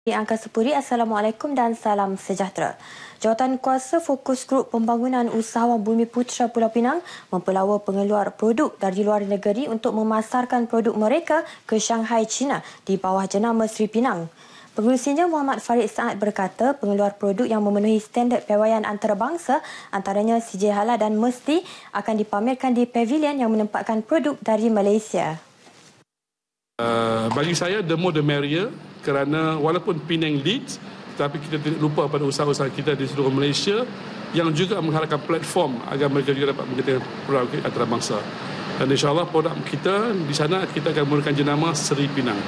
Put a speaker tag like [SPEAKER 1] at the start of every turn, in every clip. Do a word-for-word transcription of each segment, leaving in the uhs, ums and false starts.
[SPEAKER 1] Di Angka Sepuri, Assalamualaikum dan salam sejahtera. Jawatan Kuasa Fokus Grup Pembangunan Usahawan Bumi Putra Pulau Pinang mempelawa pengeluar produk dari luar negeri untuk memasarkan produk mereka ke Shanghai, China di bawah jenama Sri Pinang. Pengerusinya Muhammad Farid Saad berkata pengeluar produk yang memenuhi standard piawaian antarabangsa antaranya C J Halal dan Mesti akan dipamerkan di pavilion yang menempatkan produk dari Malaysia.
[SPEAKER 2] Uh, bagi saya, the more the merrier, kerana walaupun Penang leads, tapi kita tidak lupa pada usaha-usaha kita di seluruh Malaysia yang juga mengharapkan platform agar mereka juga dapat menggunakan produk antarabangsa. Dan insyaAllah produk kita di sana kita akan menggunakan jenama Sri Pinang.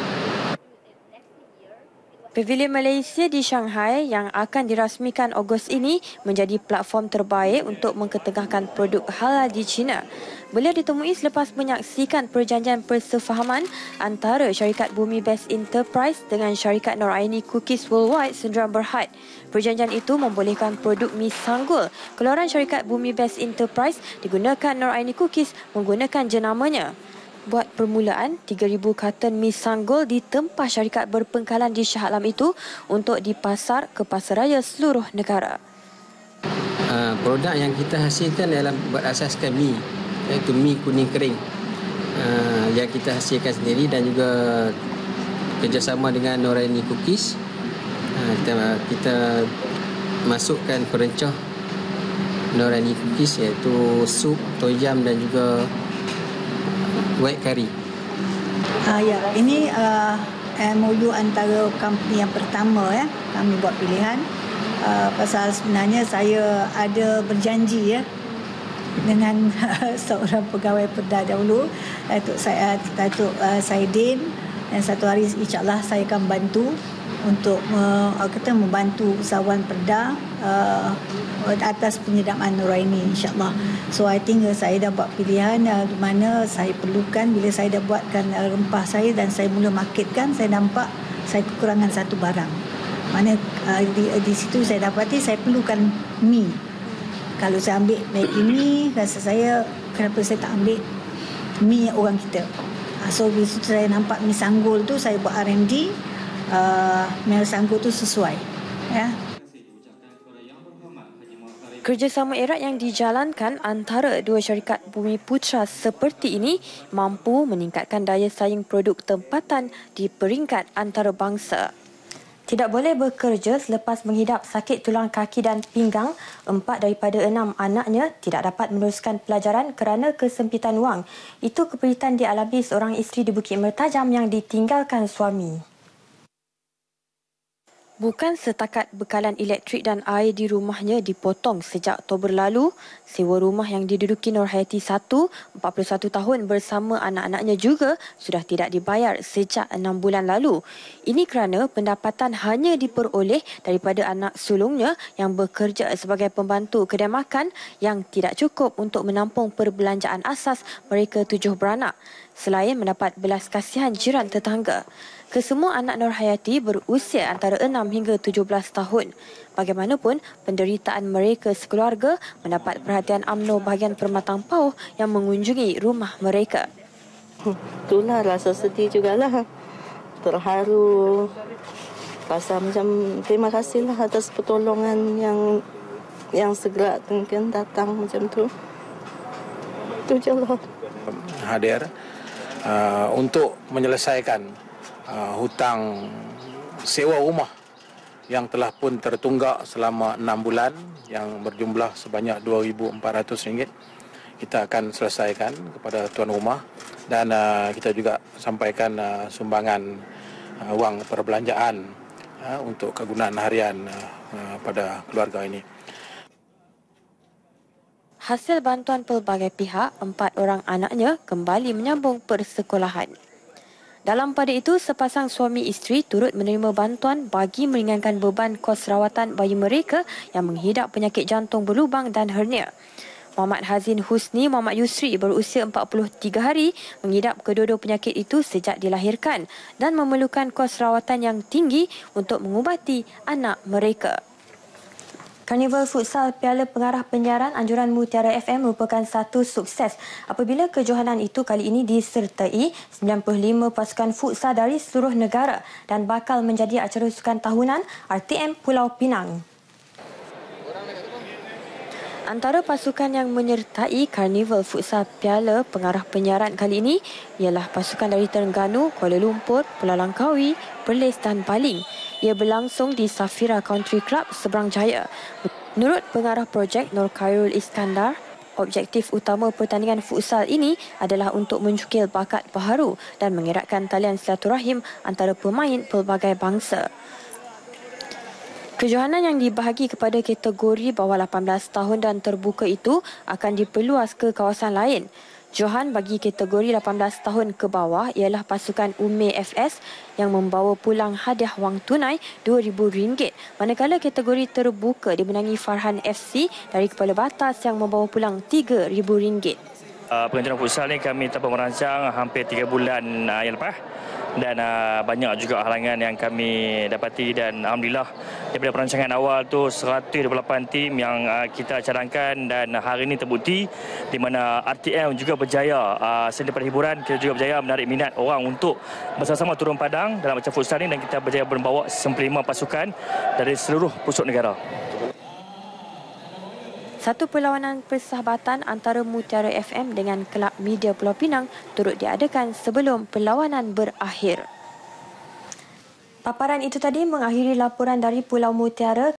[SPEAKER 1] Pavilion Malaysia di Shanghai yang akan dirasmikan Ogos ini menjadi platform terbaik untuk mengketengahkan produk halal di China. Beliau ditemui selepas menyaksikan perjanjian persefahaman antara syarikat Bumi Best Enterprise dengan syarikat Noraini Cookies Worldwide Sdn Bhd. Perjanjian itu membolehkan produk mi sanggul keluaran syarikat Bumi Best Enterprise digunakan Noraini Cookies menggunakan jenamanya. Buat permulaan, tiga ribu karton mi sanggul ditempah syarikat berpengkalan di Shah Alam itu untuk dipasar ke pasaraya seluruh negara.
[SPEAKER 3] Uh, produk yang kita hasilkan adalah berasaskan mi, iaitu mi kuning kering uh, yang kita hasilkan sendiri dan juga kerjasama dengan Noraini Cookies. Uh, kita, kita masukkan perencah Noraini Cookies iaitu sup, toyam dan juga white curry.
[SPEAKER 4] Uh, ya, ini uh, M O U antara company yang pertama ya kami buat pilihan. Uh, pasal sebenarnya saya ada berjanji ya dengan seorang pegawai Perda dahulu, Datuk saya Datuk uh, Saidin, dan satu hari insya-Allah saya akan bantu untuk uh, kita membantu usahawan Perda uh, atas penyediaan Noraini insya-Allah. So I think uh, saya dah buat pilihan uh, di mana saya perlukan. Bila saya dah buatkan uh, rempah saya dan saya mula marketkan, saya nampak saya kekurangan satu barang. Mana uh, di, di situ saya dapati saya perlukan mi. Kalau saya ambil Maggi mi, rasa saya kenapa saya tak ambil mi orang kita. Uh, so di situ saya nampak mi sanggul tu, saya buat R and D. Uh, mi sanggul tu sesuai ya.
[SPEAKER 1] Kerjasama erat yang dijalankan antara dua syarikat Bumi Putra seperti ini mampu meningkatkan daya saing produk tempatan di peringkat antarabangsa. Tidak boleh bekerja selepas menghidap sakit tulang kaki dan pinggang, empat daripada enam anaknya tidak dapat meneruskan pelajaran kerana kesempitan wang. Itu keperitan dialami seorang isteri di Bukit Mertajam yang ditinggalkan suami. Bukan setakat bekalan elektrik dan air di rumahnya dipotong sejak Oktober lalu, sewa rumah yang diduduki Nurhayati satu, empat puluh satu tahun bersama anak-anaknya juga sudah tidak dibayar sejak enam bulan lalu. Ini kerana pendapatan hanya diperoleh daripada anak sulungnya yang bekerja sebagai pembantu kedai makan yang tidak cukup untuk menampung perbelanjaan asas mereka tujuh beranak, selain mendapat belas kasihan jiran tetangga. Kesemua anak Nurhayati berusia antara enam hingga tujuh belas tahun. Bagaimanapun, penderitaan mereka sekeluarga mendapat perhatian UMNO bahagian Permatang Pauh yang mengunjungi rumah mereka.
[SPEAKER 5] Itulah rasa sedih jugalah. Terharu. Rasa macam terima kasihlah atas pertolongan yang yang segera mungkin datang macam tu. Itu je lah.
[SPEAKER 6] Hadir uh, untuk menyelesaikan Uh, hutang sewa rumah yang telah pun tertunggak selama enam bulan yang berjumlah sebanyak dua ribu empat ratus ringgit. Kita akan selesaikan kepada tuan rumah dan uh, kita juga sampaikan uh, sumbangan uh, wang perbelanjaan uh, untuk kegunaan harian uh, uh, pada keluarga ini.
[SPEAKER 1] Hasil bantuan pelbagai pihak, empat orang anaknya kembali menyambung persekolahan. Dalam pada itu, sepasang suami isteri turut menerima bantuan bagi meringankan beban kos rawatan bayi mereka yang menghidap penyakit jantung berlubang dan hernia. Muhammad Hazin Husni Muhammad Yusri berusia empat puluh tiga hari mengidap kedua-dua penyakit itu sejak dilahirkan dan memerlukan kos rawatan yang tinggi untuk mengubati anak mereka. Karnival Futsal Piala Pengarah Penyiaran Anjuran Mutiara F M merupakan satu sukses apabila kejohanan itu kali ini disertai sembilan puluh lima pasukan futsal dari seluruh negara dan bakal menjadi acara sukan tahunan R T M Pulau Pinang. Antara pasukan yang menyertai Karnival Futsal Piala Pengarah Penyiaran kali ini ialah pasukan dari Terengganu, Kuala Lumpur, Pulau Langkawi, Perlis dan Baling. Ia berlangsung di Safira Country Club, Seberang Jaya. Menurut pengarah projek Nur Khairul Iskandar, objektif utama pertandingan futsal ini adalah untuk mencukil bakat baharu dan mengeratkan talian silaturahim antara pemain pelbagai bangsa. Kejohanan yang dibahagi kepada kategori bawah lapan belas tahun dan terbuka itu akan diperluas ke kawasan lain. Johan bagi kategori lapan belas tahun ke bawah ialah pasukan Ume F S yang membawa pulang hadiah wang tunai dua ribu ringgit. Manakala kategori terbuka dimenangi Farhan F C dari Kepala Batas yang membawa pulang tiga ribu ringgit.
[SPEAKER 7] Uh, penganjuran futsal ni kami telah merancang hampir tiga bulan uh, yang lepas dan uh, banyak juga halangan yang kami dapati dan alhamdulillah daripada perancangan awal tu seratus dua puluh lapan tim yang uh, kita cadangkan dan hari ini terbukti di mana R T M juga berjaya uh, selain daripada hiburan kita juga berjaya menarik minat orang untuk bersama-sama turun padang dalam macam futsal ni dan kita berjaya membawa sembilan puluh lima pasukan dari seluruh pusat negara.
[SPEAKER 1] Satu perlawanan persahabatan antara Mutiara F M dengan Kelab Media Pulau Pinang turut diadakan sebelum perlawanan berakhir. Paparan itu tadi mengakhiri laporan dari Pulau Mutiara.